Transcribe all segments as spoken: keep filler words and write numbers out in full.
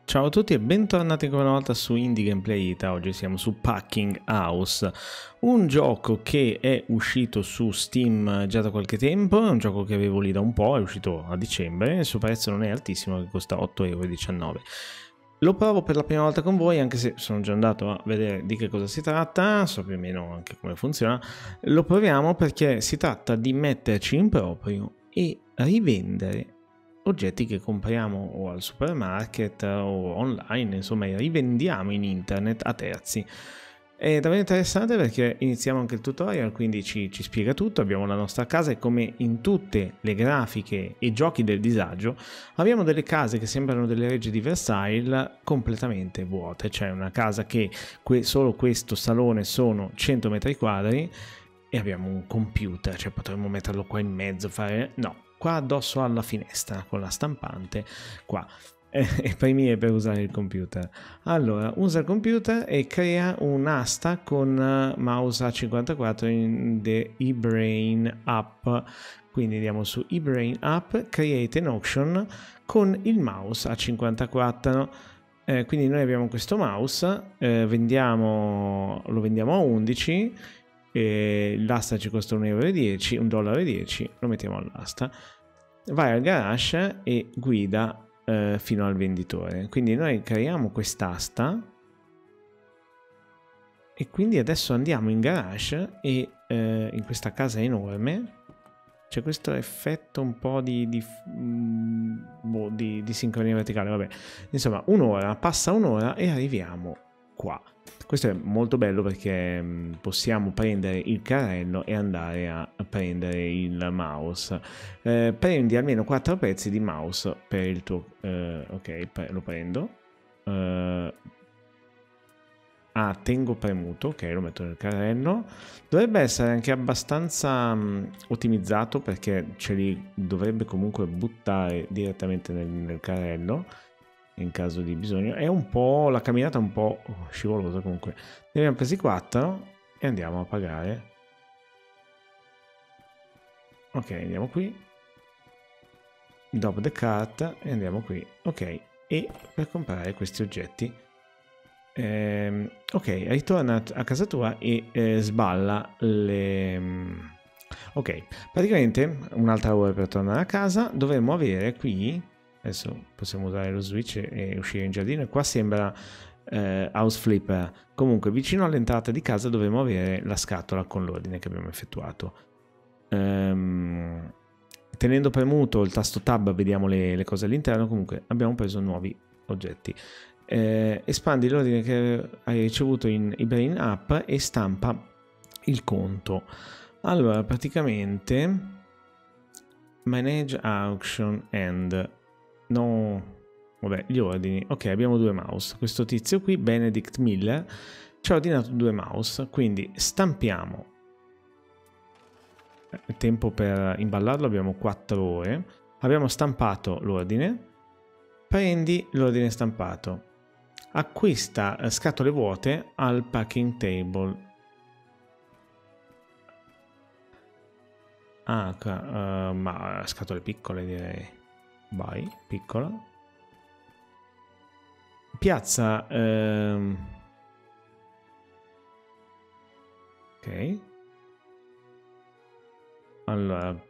Ciao a tutti e bentornati ancora una volta su Indie Gameplay Ita. Oggi siamo su Packing House, un gioco che è uscito su Steam già da qualche tempo, è un gioco che avevo lì da un po', è uscito a dicembre, il suo prezzo non è altissimo, che costa otto e diciannove euro. Lo provo per la prima volta con voi, anche se sono già andato a vedere di che cosa si tratta, so più o meno anche come funziona. Lo proviamo perché si tratta di metterci in proprio e rivendere oggetti che compriamo o al supermarket o online, insomma rivendiamo in internet a terzi. È davvero interessante perché iniziamo anche il tutorial, quindi ci, ci spiega tutto. Abbiamo la nostra casa e come in tutte le grafiche e giochi del disagio abbiamo delle case che sembrano delle regge di Versailles completamente vuote. C'è una casa che que- solo questo salone sono cento metri quadri e abbiamo un computer, cioè potremmo metterlo qua in mezzo, fare... no, qua addosso alla finestra con la stampante qua e premi per usare il computer. Allora usa il computer e crea un'asta con mouse A cinquantaquattro in the eBrain app, quindi andiamo su eBrain app, create an auction con il mouse A cinquantaquattro. Eh, quindi noi abbiamo questo mouse, eh, vendiamo, lo vendiamo a undici. E l'asta ci costa un euro e dieci, un dollaro e dieci, lo mettiamo all'asta, vai al garage e guida eh, fino al venditore. Quindi noi creiamo quest'asta e quindi adesso andiamo in garage e eh, in questa casa enorme c'è questo effetto un po' di, di, boh, di, di sincronia verticale, vabbè, insomma un'ora, passa un'ora e arriviamo qua. Questo è molto bello perché possiamo prendere il carrello e andare a prendere il mouse. Eh, prendi almeno quattro pezzi di mouse per il tuo... Eh, ok, lo prendo. Eh, ah, tengo premuto, ok, lo metto nel carrello. Dovrebbe essere anche abbastanza um, ottimizzato perché ce li dovrebbe comunque buttare direttamente nel, nel carrello in caso di bisogno. È un po' la camminata è un po' scivolosa, comunque ne abbiamo presi quattro e andiamo a pagare. Ok, andiamo qui, dopo the cart e andiamo qui, ok, e per comprare questi oggetti ehm, ok, ritorna a casa tua e eh, sballa le... ok, praticamente un'altra ora per tornare a casa. Dovremmo avere qui, adesso possiamo usare lo switch e uscire in giardino, e qua sembra eh, House Flipper. Comunque vicino all'entrata di casa dovremo avere la scatola con l'ordine che abbiamo effettuato. Ehm, tenendo premuto il tasto tab vediamo le, le cose all'interno. Comunque abbiamo preso nuovi oggetti. Eh, espandi l'ordine che hai ricevuto in eBrain app e stampa il conto. Allora praticamente manage auction and no, vabbè, gli ordini. Ok, abbiamo due mouse. Questo tizio qui, Benedict Miller, ci ha ordinato due mouse, quindi stampiamo. Il tempo per imballarlo abbiamo quattro ore. Abbiamo stampato l'ordine. Prendi l'ordine stampato. Acquista scatole vuote al packing table. Ah, uh, ma scatole piccole direi. Vai, piccola. Piazza ehm... ok, allora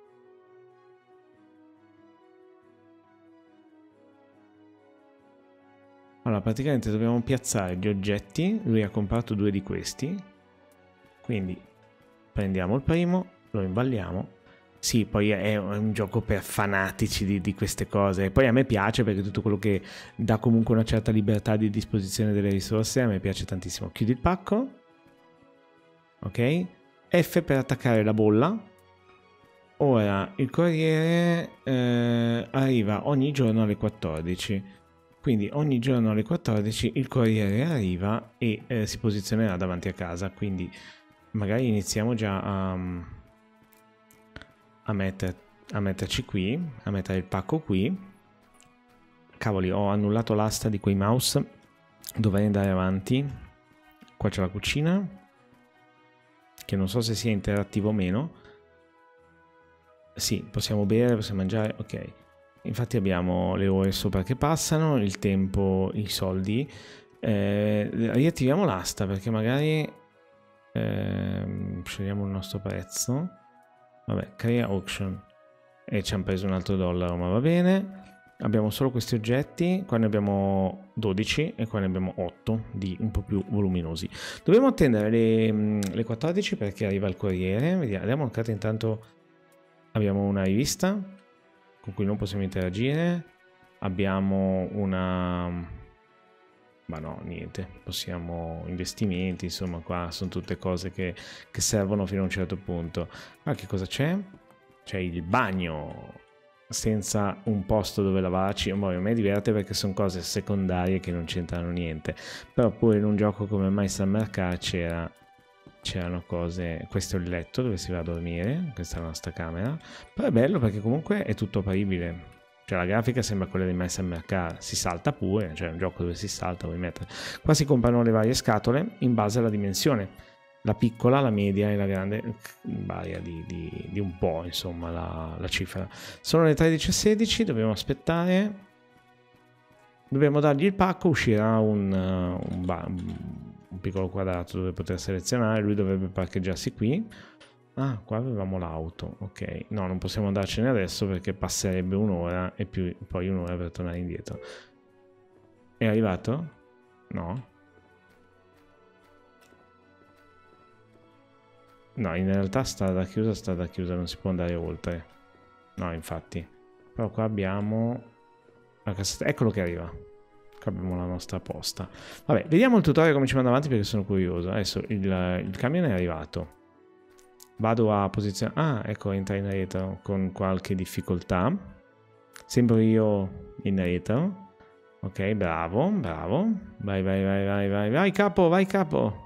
allora praticamente dobbiamo piazzare gli oggetti. Lui ha comprato due di questi, quindi prendiamo il primo, lo imballiamo. Sì, poi è un gioco per fanatici di, di queste cose. Poi a me piace perché tutto quello che dà comunque una certa libertà di disposizione delle risorse a me piace tantissimo. Chiudi il pacco. Ok. F per attaccare la bolla. Ora il corriere eh, arriva ogni giorno alle quattordici. Quindi ogni giorno alle quattordici il corriere arriva e eh, si posizionerà davanti a casa. Quindi magari iniziamo già a... A, metter, a metterci qui, a mettere il pacco qui. Cavoli, ho annullato l'asta di quei mouse, dovrei andare avanti. Qua c'è la cucina, che non so se sia interattivo o meno. Sì, possiamo bere, possiamo mangiare, ok. infatti abbiamo le ore sopra che passano, il tempo, i soldi. Eh, riattiviamo l'asta perché magari eh, scegliamo il nostro prezzo. Vabbè, crea auction. E ci hanno preso un altro dollaro, ma va bene. Abbiamo solo questi oggetti, qua ne abbiamo dodici e qua ne abbiamo otto di un po' più voluminosi. Dobbiamo attendere le, le quattordici perché arriva il corriere. Vediamo, vediamo un'occhiata, intanto abbiamo una rivista con cui non possiamo interagire. Abbiamo una... ma no, niente, possiamo investimenti, insomma qua sono tutte cose che, che servono fino a un certo punto. Ma che cosa c'è? C'è il bagno senza un posto dove lavarci. A me diverte perché sono cose secondarie che non c'entrano niente, però pure in un gioco come My Summer Car c'era c'erano cose. Questo è il letto dove si va a dormire, questa è la nostra camera, però è bello perché comunque è tutto apribile, cioè la grafica sembra quella di My Summer Car, si salta pure, cioè è un gioco dove si salta, vuoi mettere. Qua si comprano le varie scatole in base alla dimensione, la piccola, la media e la grande, varia di, di, di un po', insomma, la, la cifra. Sono le tredici e sedici, dobbiamo aspettare, dobbiamo dargli il pacco, uscirà un, un, un piccolo quadrato dove poter selezionare, lui dovrebbe parcheggiarsi qui. Ah, qua avevamo l'auto, ok. No, non possiamo andarcene adesso perché passerebbe un'ora e più, poi un'ora per tornare indietro. È arrivato? No. No, in realtà strada chiusa, strada chiusa, non si può andare oltre. No, infatti. Però qua abbiamo la cassetta. Eccolo che arriva. Qua abbiamo la nostra posta. Vabbè, vediamo il tutorial come ci manda avanti perché sono curioso. Adesso il, il camion è arrivato. Vado a posizionare... Ah, ecco, entra in retro con qualche difficoltà. Sembro io in retro. Ok, bravo, bravo. Vai, vai, vai, vai, vai, vai, capo, vai, capo.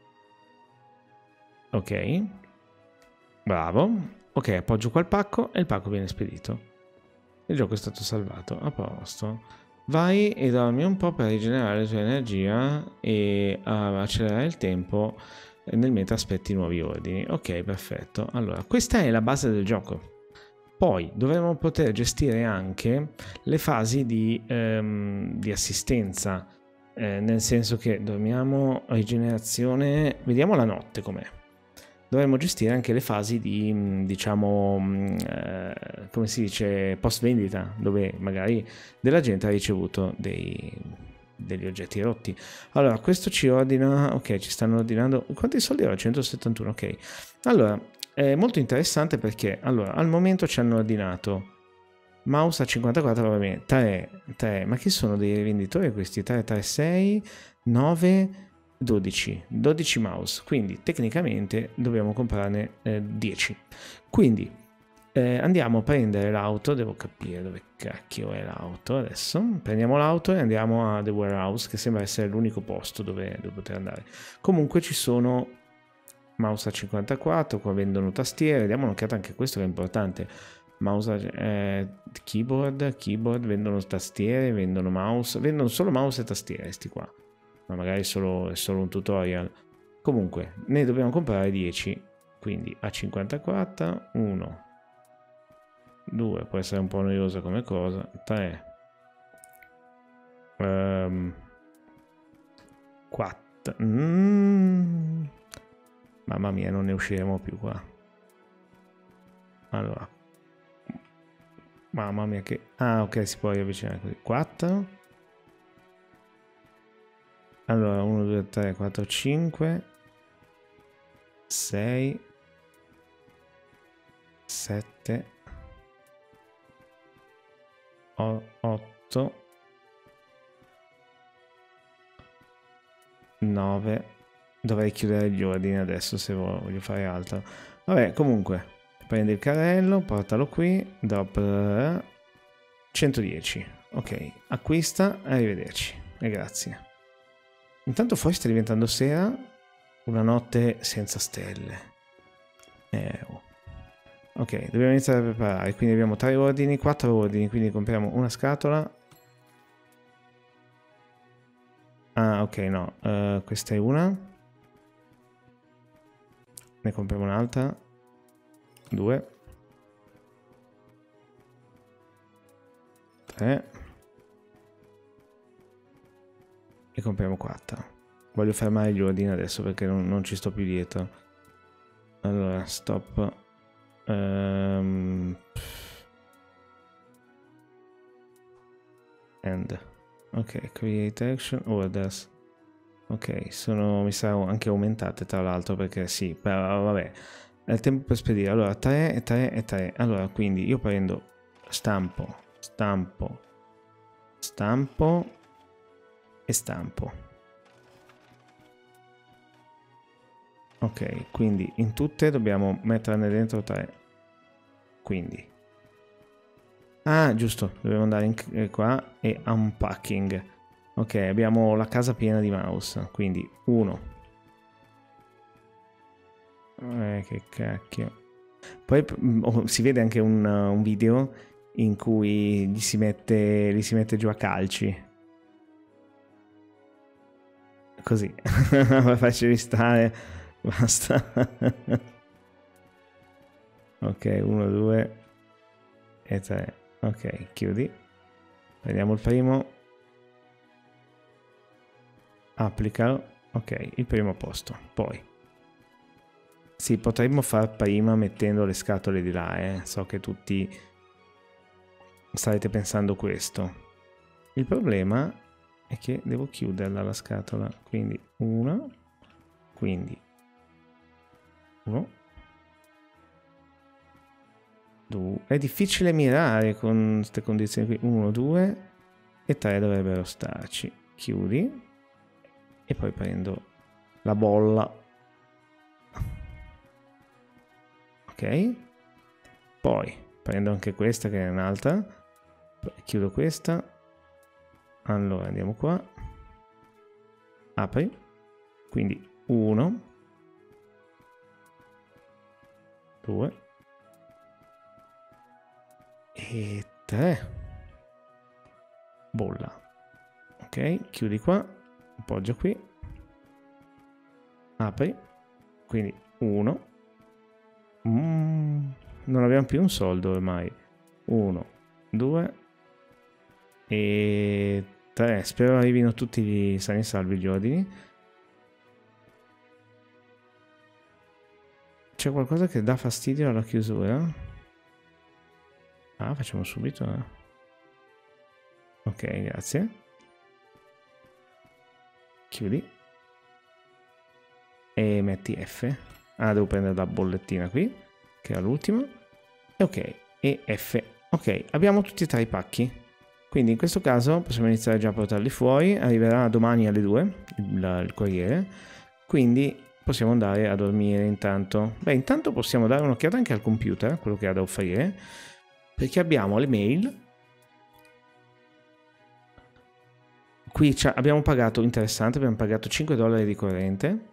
Ok, bravo. Ok, appoggio qua il pacco e il pacco viene spedito. Il gioco è stato salvato, a posto. Vai e dormi un po' per rigenerare la tua energia e uh, accelerare il tempo nel mentre aspetti nuovi ordini. Ok, perfetto. Allora, questa è la base del gioco. Poi dovremo poter gestire anche le fasi di, um, di assistenza, eh, nel senso che dormiamo, rigenerazione, vediamo la notte com'è. Dovremmo gestire anche le fasi di, diciamo, eh, come si dice, post vendita, dove magari della gente ha ricevuto dei, degli oggetti rotti. Allora, questo ci ordina, ok, ci stanno ordinando, quanti soldi ho? centosettantuno, ok. Allora, è molto interessante perché, allora, al momento ci hanno ordinato mouse a cinquantaquattro, va bene, tre, tre, ma chi sono dei rivenditori questi? tre, tre, sei, nove... dodici, dodici mouse, quindi tecnicamente dobbiamo comprarne eh, dieci. Quindi eh, andiamo a prendere l'auto, devo capire dove cacchio è l'auto adesso. Prendiamo l'auto e andiamo a The Warehouse, che sembra essere l'unico posto dove, dove poter andare. Comunque ci sono mouse a cinquantaquattro, qua vendono tastiere, diamo un'occhiata anche questo che è importante. Mouse, eh, keyboard, keyboard, vendono tastiere, vendono mouse, vendono solo mouse e tastiere sti qua. Ma magari solo, è solo un tutorial. Comunque ne dobbiamo comprare dieci, quindi a cinquantaquattro, uno, due, può essere un po' noiosa come cosa, tre, um, quattro, mm. Mamma mia, non ne usciremo più qua. Allora, mamma mia che... Ah, ok, si può riavvicinare così. quattro. Allora, uno, due, tre, quattro, cinque, sei, sette, otto, nove. Dovrei chiudere gli ordini adesso se voglio fare altro. Vabbè, comunque, prendi il carrello, portalo qui, drop centodieci. Ok, acquista, arrivederci e grazie. Intanto fuori sta diventando sera, una notte senza stelle. Eh, oh. Ok, dobbiamo iniziare a preparare, quindi abbiamo tre ordini, quattro ordini, quindi compriamo una scatola. Ah, ok, no, uh, questa è una. Ne compriamo un'altra. Due. tre e compriamo quattro. Voglio fermare gli ordini adesso perché non, non ci sto più dietro. Allora, stop. Um, end. Ok, create action orders. Ok, sono, mi sa anche aumentate tra l'altro perché sì, però vabbè, è il tempo per spedire. Allora, tre e tre e tre. Allora, quindi io prendo stampo, stampo, stampo e stampo. Ok, quindi in tutte dobbiamo metterne dentro tre. Quindi. Ah, giusto, dobbiamo andare in, eh, qua e unpacking. Ok, abbiamo la casa piena di mouse, quindi uno. Eh, che cacchio. Poi oh, si vede anche un, un video in cui gli si mette, gli si mette giù a calci. Così, facci stare, basta. Ok, uno, due e tre. Ok, chiudi. Prendiamo il primo. Applicalo. Ok, il primo posto. Poi sì, potremmo far prima mettendo le scatole di là, eh. So che tutti starete pensando questo. Il problema è che devo chiuderla la scatola. Quindi una, quindi uno, due. È difficile mirare con queste condizioni qui. Uno, due e tre dovrebbero starci. Chiudi e poi prendo la bolla. Ok, poi prendo anche questa che è un'altra, chiudo questa, allora andiamo qua, apri, quindi uno, due e tre, bolla, ok, chiudi qua, appoggia qui, apri, quindi uno, mm, non abbiamo più un soldo ormai, uno, due e tre. Spero arrivino tutti sani e salvi gli ordini. C'è qualcosa che dà fastidio alla chiusura? Ah, facciamo subito. Eh. Ok, grazie. Chiudi. E metti F. Ah, devo prendere la bollettina qui, che è l'ultima. E ok, e F. Ok, abbiamo tutti e tre i pacchi. Quindi in questo caso possiamo iniziare già a portarli fuori. Arriverà domani alle due il, il corriere. Quindi possiamo andare a dormire intanto. Beh, intanto possiamo dare un'occhiata anche al computer, quello che ha da offrire, perché abbiamo le mail. Qui abbiamo pagato, interessante, abbiamo pagato cinque dollari di corrente.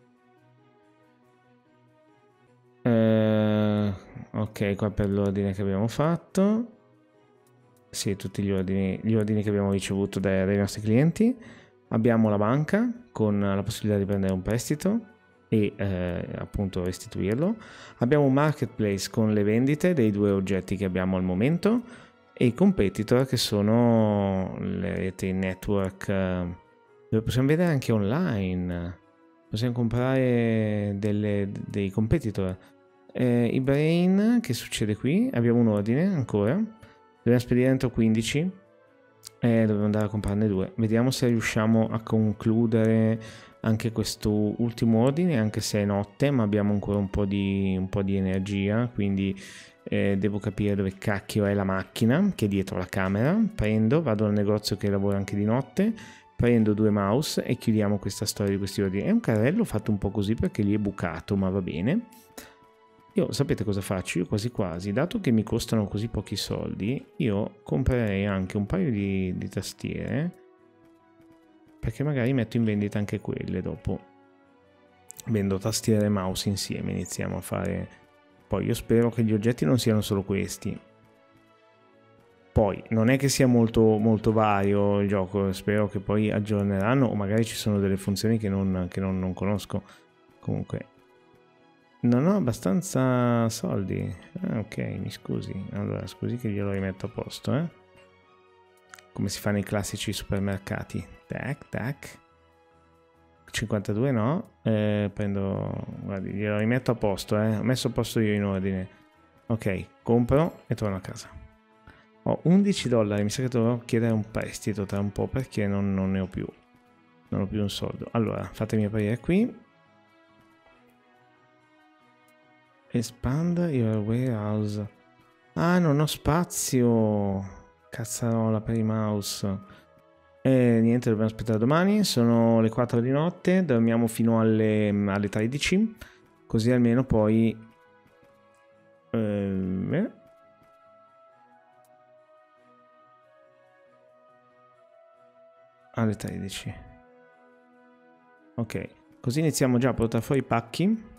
Eh, ok, qua per l'ordine che abbiamo fatto. Sì, tutti gli ordini, gli ordini che abbiamo ricevuto dai, dai nostri clienti. Abbiamo la banca con la possibilità di prendere un prestito e eh, appunto restituirlo. Abbiamo un marketplace con le vendite dei due oggetti che abbiamo al momento e i competitor che sono le reti network eh, dove possiamo vedere anche online. Possiamo comprare delle, dei competitor. Eh, I Brain, che succede qui? Abbiamo un ordine ancora. Dobbiamo spedire entro quindici. E dobbiamo andare a comprarne due. Vediamo se riusciamo a concludere anche questo ultimo ordine, anche se è notte, ma abbiamo ancora un po' di, un po' di energia. Quindi eh, devo capire dove cacchio è la macchina, che è dietro la camera. Prendo, vado al negozio che lavora anche di notte. Prendo due mouse e chiudiamo questa storia di questi ordini. È un carrello fatto un po' così perché lì è bucato, ma va bene. Io sapete cosa faccio? Io quasi quasi, dato che mi costano così pochi soldi, io comprerei anche un paio di, di tastiere, perché magari metto in vendita anche quelle dopo. Vendo tastiere e mouse insieme, iniziamo a fare. Poi io spero che gli oggetti non siano solo questi. Poi non è che sia molto, molto vario il gioco, spero che poi aggiorneranno o magari ci sono delle funzioni che non, che non, non conosco. Comunque non ho abbastanza soldi. Ah, ok, mi scusi. Allora, scusi che glielo rimetto a posto, eh. come si fa nei classici supermercati. Tac, tac. cinquantadue no. Eh, prendo... Guardi, glielo rimetto a posto, eh. Ho messo a posto io in ordine. Ok, compro e torno a casa. Ho undici dollari, mi sa che dovrò chiedere un prestito tra un po' perché non, non ne ho più. Non ho più un soldo. Allora, fatemi aprire qui. Expand your warehouse. Ah, non ho spazio. Cazzarola per i mouse. E niente, dobbiamo aspettare domani. Sono le quattro di notte. Dormiamo fino alle, alle tredici. Così almeno poi... Eh, alle tredici. Ok. Così iniziamo già a portare fuori i pacchi.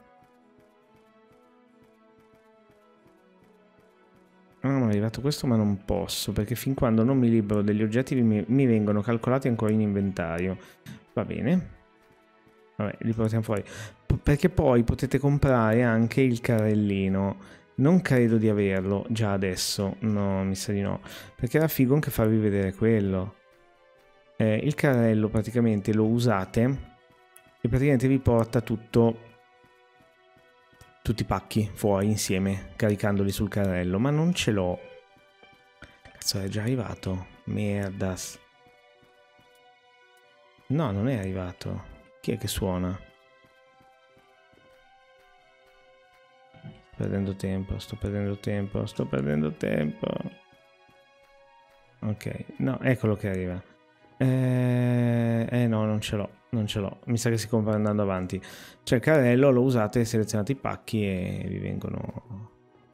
Ah, mi è arrivato questo ma non posso, perché fin quando non mi libero degli oggetti mi, mi vengono calcolati ancora in inventario. Va bene. Vabbè, li portiamo fuori. P- perché poi potete comprare anche il carrellino. Non credo di averlo già adesso. No, mi sa di no. Perché era figo anche farvi vedere quello. Eh, il carrello praticamente lo usate e praticamente vi porta tutto... tutti i pacchi fuori insieme, caricandoli sul carrello, ma non ce l'ho. Cazzo, è già arrivato? Merdas. No, non è arrivato. Chi è che suona? Sto perdendo tempo, sto perdendo tempo, sto perdendo tempo. Ok, no, eccolo che arriva. Eh, eh no, non ce l'ho, non ce l'ho. Mi sa che si compra andando avanti. Cioè il carrello lo usate, selezionate i pacchi e vi vengono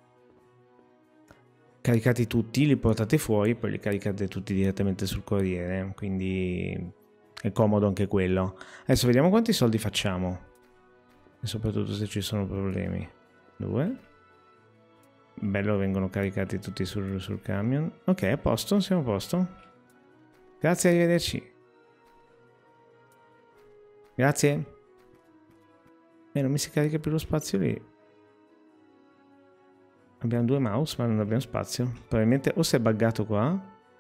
caricati tutti, li portate fuori, poi li caricate tutti direttamente sul corriere, quindi è comodo anche quello. Adesso vediamo quanti soldi facciamo e soprattutto se ci sono problemi. Due. Bello, vengono caricati tutti sul, sul camion. Ok, a posto, siamo a posto. Grazie, arrivederci. Grazie. E eh, non mi si carica più lo spazio lì. Abbiamo due mouse ma non abbiamo spazio. Probabilmente o si è buggato qua.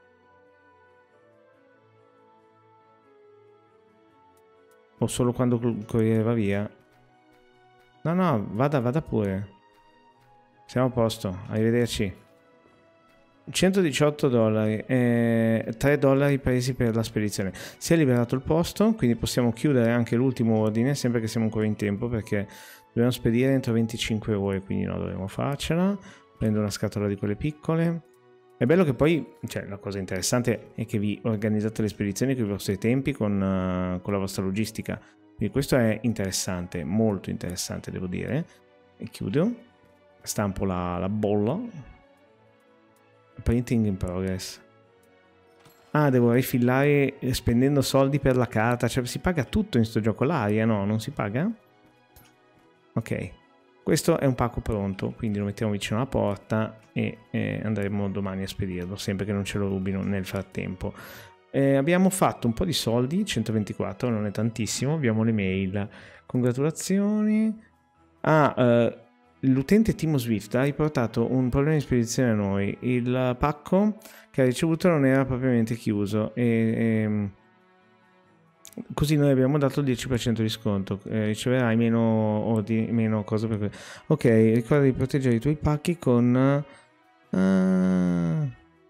O solo quando il corriere va via. No, no, vada, vada pure. Siamo a posto, arrivederci. centodiciotto dollari, eh, tre dollari presi per la spedizione. Si è liberato il posto, quindi possiamo chiudere anche l'ultimo ordine, sempre che siamo ancora in tempo, perché dobbiamo spedire entro venticinque ore, quindi no, dovremo farcela. Prendo una scatola di quelle piccole. È bello che poi, cioè la cosa interessante è che vi organizzate le spedizioni con i vostri tempi, con, uh, con la vostra logistica. Quindi questo è interessante, molto interessante devo dire. E chiudo, stampo la, la bolla. Printing in progress. Ah, devo rifillare spendendo soldi per la carta. Cioè si paga tutto in sto gioco. L'aria no, non si paga? Ok. Questo è un pacco pronto, quindi lo mettiamo vicino alla porta e eh, andremo domani a spedirlo, sempre che non ce lo rubino nel frattempo. Eh, abbiamo fatto un po' di soldi, centoventiquattro, non è tantissimo. Abbiamo le mail. Congratulazioni. Ah, eh, l'utente Timo Swift ha riportato un problema di spedizione a noi. Il pacco che ha ricevuto non era propriamente chiuso e, e così noi abbiamo dato il dieci per cento di sconto. Eh, riceverai meno ordini, meno cose per questo. Ok, ricorda di proteggere i tuoi pacchi con uh...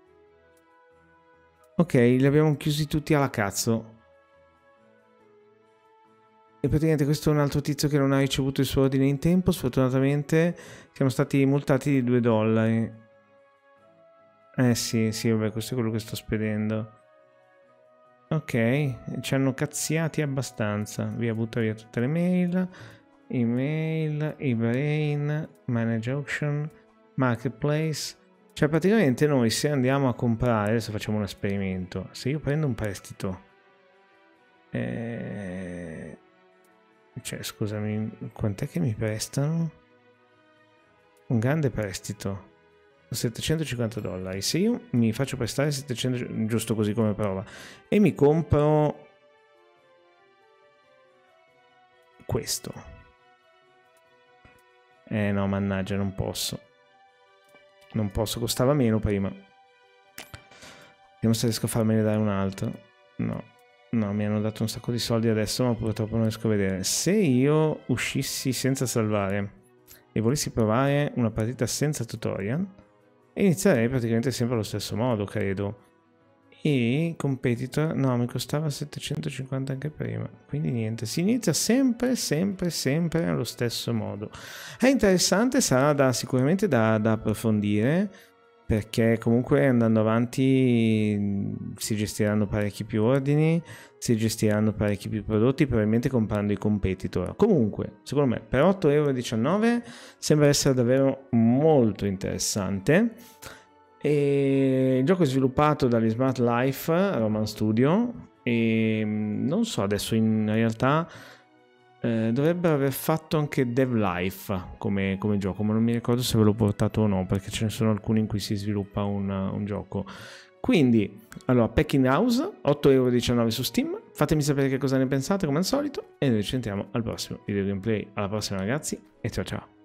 ok, li abbiamo chiusi tutti alla cazzo. E praticamente questo è un altro tizio che non ha ricevuto il suo ordine in tempo. Sfortunatamente siamo stati multati di due dollari. Eh sì, sì, vabbè, questo è quello che sto spedendo. Ok, ci hanno cazziati abbastanza. Via, butta via tutte le mail. Email, e-brain, manage auction, marketplace. Cioè praticamente noi se andiamo a comprare, adesso facciamo un esperimento. Se io prendo un prestito... Eh... Cioè, scusami, quant'è che mi prestano? Un grande prestito. settecentocinquanta dollari. Se io mi faccio prestare settecento, giusto così come prova, e mi compro questo. Eh no, mannaggia, non posso. Non posso, costava meno prima. Vediamo se riesco a farmene dare un altro. No, no, mi hanno dato un sacco di soldi adesso, ma purtroppo non riesco a vedere. Se io uscissi senza salvare e volessi provare una partita senza tutorial, inizierei praticamente sempre allo stesso modo, credo. E competitor, no, mi costava settecentocinquanta anche prima, quindi niente, si inizia sempre, sempre, sempre allo stesso modo. È interessante, sarà da, sicuramente da, da approfondire, perché comunque andando avanti si gestiranno parecchi più ordini, si gestiranno parecchi più prodotti, probabilmente comprando i competitor. Comunque, secondo me, per otto e diciannove euro sembra essere davvero molto interessante. E il gioco è sviluppato dagli Smart Life Roman Studio e non so, adesso in realtà eh, dovrebbero aver fatto anche Dev Life come, come gioco, ma non mi ricordo se ve l'ho portato o no, perché ce ne sono alcuni in cui si sviluppa un, un gioco. Quindi, allora, Packing House, otto e diciannove euro su Steam, fatemi sapere che cosa ne pensate come al solito e noi ci sentiamo al prossimo video gameplay. Alla prossima ragazzi e ciao ciao!